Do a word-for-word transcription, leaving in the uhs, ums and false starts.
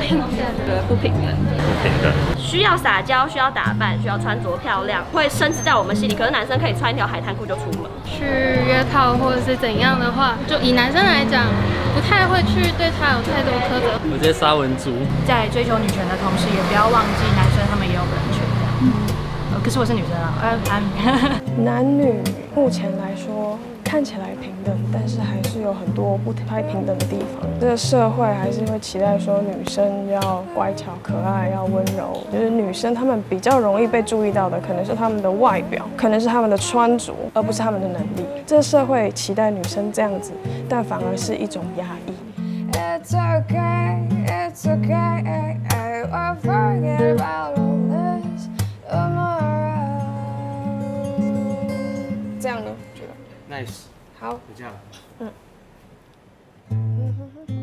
对，不平等， 不平等。 需要撒娇，需要打扮，需要穿着漂亮，会深植在我们心里。可是男生可以穿一条海滩裤就出门。 去约炮或者是怎样的话，就以男生来讲，不太会去对他有太多苛责。 我直接沙文族， 在追求女权的同时，也不要忘记男生他们也有人权这样。呃，可是我是女生啊，呃， 男女目前来说看起来平等，但是还是有很多不太平等的地方。这个社会还是会期待说女生要乖巧可爱，要温柔。就是女生她们比较容易被注意到的，可能是她们的外表，可能是她们的穿着，而不是她们的能力。这个社会期待女生这样子，但反而是一种压抑。It's okay, it's okay, I will forget about all this tomorrow. 这样呢？觉得 nice， 好， 就这样。 嗯。